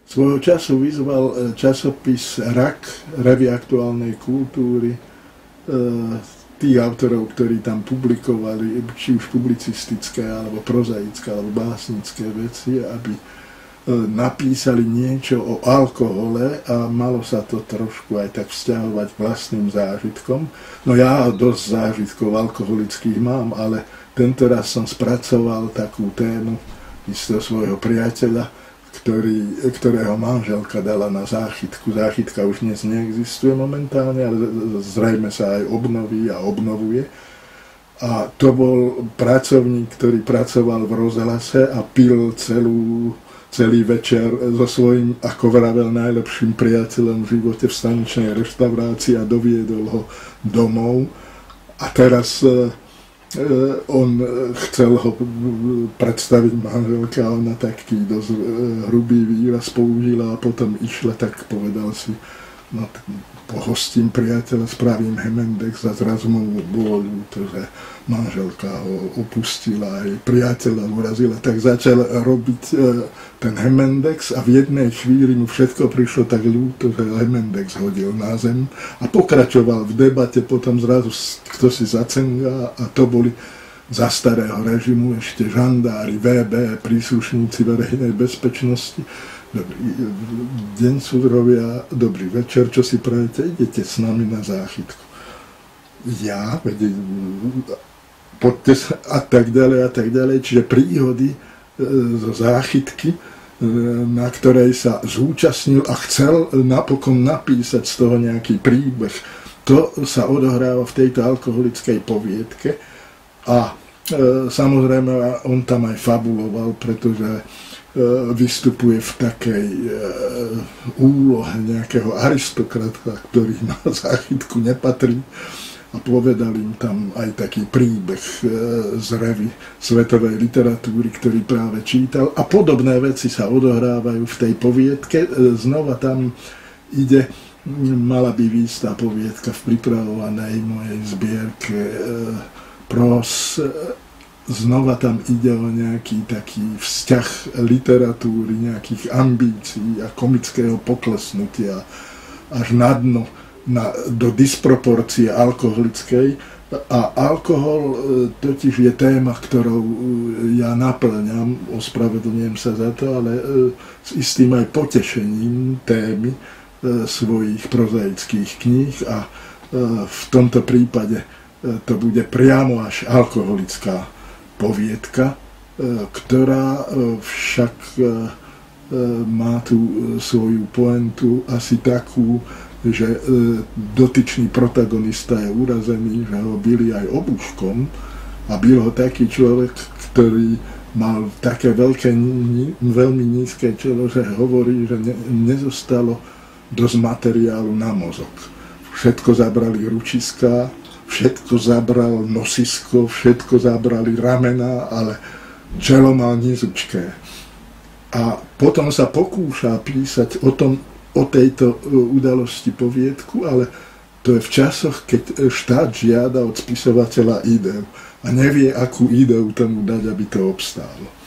Svojho času vyzval časopis RAK, Revue aktuálnej kultúry, tých autorov, ktorí tam publikovali, či už publicistické, alebo prozaické, alebo básnické veci, aby napísali niečo o alkohole a malo sa to trošku aj tak vzťahovať k vlastným zážitkom. No ja dosť zážitkov alkoholických mám, ale tento raz som spracoval takú tému istého svojho priateľa, ktorého manželka dala na záchytku. Záchytka už dnes neexistuje momentálne, ale zrejme sa aj obnoví a obnovuje. A to bol pracovník, ktorý pracoval v rozhlase a pil celý večer so svojím, ako vravel, najlepším priateľom v živote v staničnej reštaurácii a doviedol ho domov. A teraz on chcel ho predstaviť manželke a ona taký dosť hrubý výraz použila a potom išla, tak povedal si, no pohostím priateľa, spravím Hemendex a zrazu mu bolo ľúto, že manželka ho opustila, aj priateľa urazila, tak začal robiť ten Hemendex a v jednej chvíli mu všetko prišlo tak ľúto, že Hemendex hodil na zem a pokračoval v debate, potom zrazu kto si zacengá a to boli za starého režimu ešte žandári, VB, príslušníci verejnej bezpečnosti. Dobrý deň, súdrovia, dobrý večer, čo si prajete? Idete s nami na záchytku. Ja? Poďte sa, a tak ďalej. Čiže príhody zo záchytky, na ktorej sa zúčastnil a chcel napokon napísať z toho nejaký príbeh. To sa odohráva v tejto alkoholickej poviedke a samozrejme on tam aj fabuloval, pretože vystupuje v takej úlohe nejakého aristokrata, ktorý na záchytku nepatrí a povedal im tam aj taký príbeh z revy svetovej literatúry, ktorý práve čítal a podobné veci sa odohrávajú v tej poviedke. Znova tam ide, mala by výjsť tá poviedka v pripravovanej mojej zbierke pros. Znova tam ide o nejaký taký vzťah literatúry, nejakých ambícií a komického poklesnutia až na dno, do disproporcie alkoholickej. A alkohol totiž je téma, ktorou ja naplňam, ospravedlňujem sa za to, ale s istým aj potešením témy svojich prozaických kníh a v tomto prípade to bude priamo až alkoholická poviedka, ktorá však má tú svoju pointu asi takú, že dotyčný protagonista je urazený, že ho bili aj obuškom a byl ho taký človek, ktorý mal také veľmi nízke čelo, že hovorí, že nezostalo dosť materiálu na mozog. Všetko zabrali ručiská, všetko zabral nosisko, všetko zabrali ramena, ale čelo mal nizučké. A potom sa pokúša písať o tejto udalosti poviedku, ale to je v časoch, keď štát žiada od spisovateľa ideu a nevie, akú ideu tomu dať, aby to obstálo.